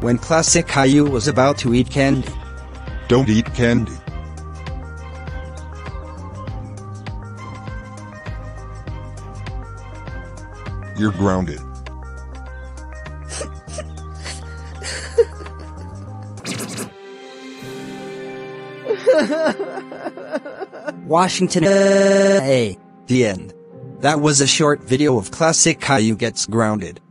when classic Caillou was about to eat candy. Don't eat candy. You're grounded. Washington. The end. That was a short video of classic Caillou gets grounded.